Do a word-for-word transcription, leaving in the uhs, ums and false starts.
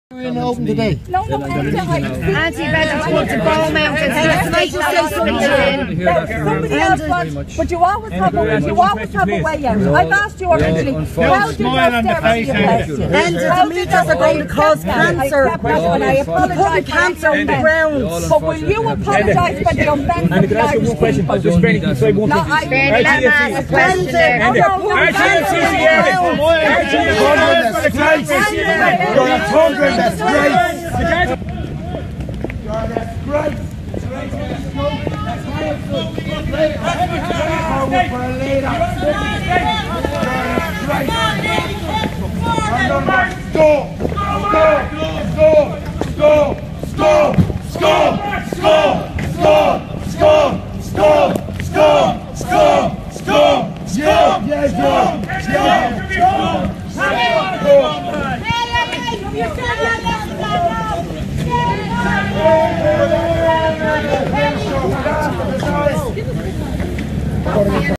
In open today. No, no, Anti-vegetable to ball mountains. Can I just say something? Somebody else wants, but you always have a, you always have a way out. I've asked you originally, how did austerity affect you? Enda, the meters are going to cause cancer. And I apologise for cancer on the grounds. But will you apologise for the offence of the Irish people? I'll just very quickly say one No, thing. I Let me ask a question there. No, no, no, You're a children, that's great. That's great. Yeah, yeah, yeah.